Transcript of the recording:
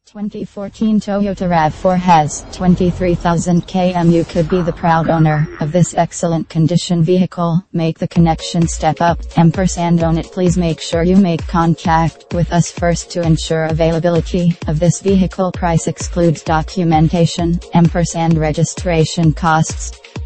2014 Toyota RAV4 has 23,000 km. You could be the proud owner of this excellent condition vehicle. Make the connection, step up, ampersand own it. Please make sure you make contact with us first to ensure availability of this vehicle. Price excludes documentation, ampersand registration costs.